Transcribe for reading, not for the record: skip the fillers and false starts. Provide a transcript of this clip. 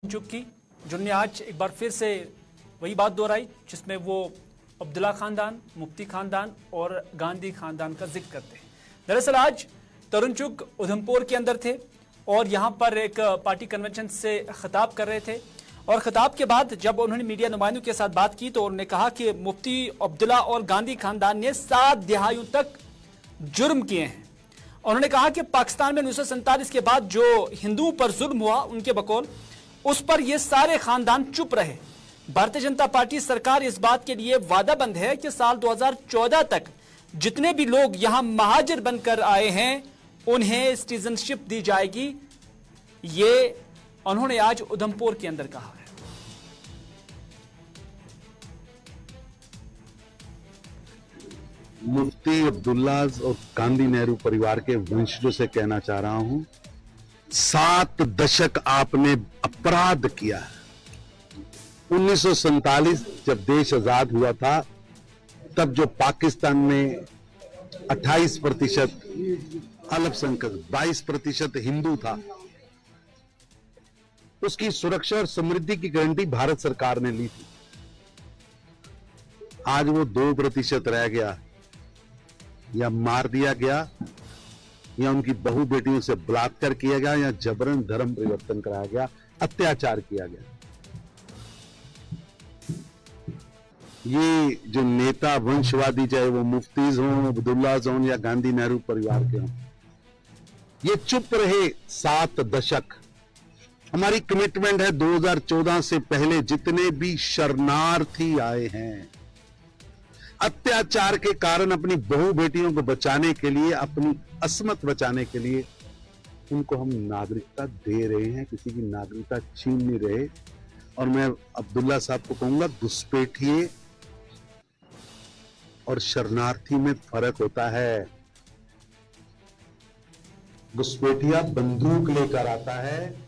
की जिन्होंने आज एक बार फिर से वही बात दोहराई जिसमें वो अब्दुल्ला खानदान, मुफ्ती खानदान और गांधी खानदान का जिक्र करते हैं। दरअसल आज तरुण चुग उधमपुर के अंदर थे और यहां पर एक पार्टी कन्वेंशन से खिताब कर रहे थे और खिताब के बाद जब उन्होंने मीडिया नुमाइंदों के साथ बात की तो उन्होंने कहा कि मुफ्ती अब्दुल्ला और गांधी खानदान ने 7 दिहाइयों तक जुर्म किए हैं। उन्होंने कहा कि पाकिस्तान में 1947 के बाद जो हिंदुओं पर जुल्म हुआ उनके बकौल उस पर ये सारे खानदान चुप रहे। भारतीय जनता पार्टी सरकार इस बात के लिए वादाबंद है कि साल 2014 तक जितने भी लोग यहां महाजिर बनकर आए हैं उन्हें सिटीजनशिप दी जाएगी। ये उन्होंने आज उधमपुर के अंदर कहा है। मुफ्ती अब्दुल्ला और गांधी नेहरू परिवार के वंशजों से कहना चाह रहा हूं, 7 दशक आपने अपराध किया है। 1947 जब देश आजाद हुआ था तब जो पाकिस्तान में 28% अल्पसंख्यक 22% हिंदू था, उसकी सुरक्षा और समृद्धि की गारंटी भारत सरकार ने ली थी। आज वो 2% रह गया, या मार दिया गया या उनकी बहु बेटियों से बलात्कार किया गया या जबरन धर्म परिवर्तन कराया गया, अत्याचार किया गया। ये जो नेता वंशवादी, चाहे वो मुफ्तीज हों, अब्दुल्लाज हों या गांधी नेहरू परिवार के हों, ये चुप रहे 7 दशक। हमारी कमिटमेंट है 2014 से पहले जितने भी शरणार्थी आए हैं अत्याचार के कारण अपनी बहु बेटियों को बचाने के लिए, अपनी अस्मत बचाने के लिए उनको हम नागरिकता दे रहे हैं, किसी की नागरिकता छीन नहीं रहे। और मैं अब्दुल्ला साहब को कहूंगा, घुसपैठिए और शरणार्थी में फर्क होता है। घुसपैठिया बंदूक लेकर आता है,